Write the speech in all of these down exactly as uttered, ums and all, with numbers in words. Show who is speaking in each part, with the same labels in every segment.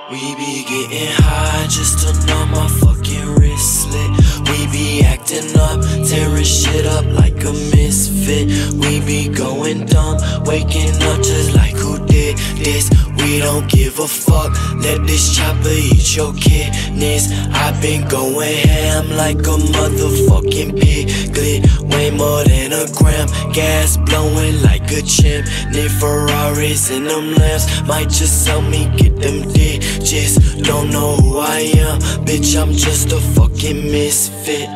Speaker 1: We be getting high just to numb my fucking wristlet. We be acting up, tearing shit up like a misfit. We be going dumb, waking up just like who did this. We don't give a fuck, let this chopper eat your kidneys. I've been going ham like a motherfucking piglet. Way more than a gram, gas blowing like a chimney. Ferraris and them lamps might just help me get them digits. Don't know who I am, bitch, I'm just a fucking misfit.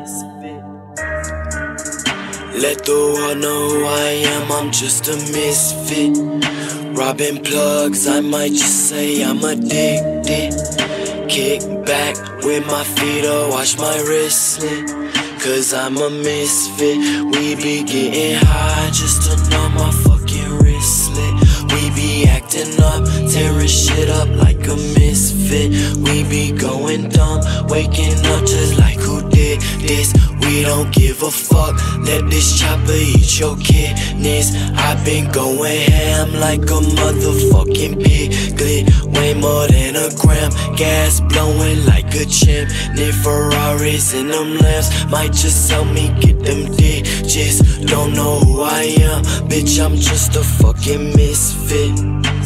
Speaker 1: Let the world know who I am, I'm just a misfit. Robbing plugs, I might just say I'm addicted. Kick back with my feet or watch my wristlet, cause I'm a misfit. We be getting high just to numb my fucking wristlet. We be acting up, tearing shit up like a misfit. We be going dumb, waking up just like who did this. We don't give a fuck, let this chopper eat your kidneys. I've been going ham like a motherfucking piglet. Way more than a gram, gas blowing like a chimney. Ferraris and them lamps might just help me get them digits. Don't know who I am, bitch, I'm just a fucking misfit.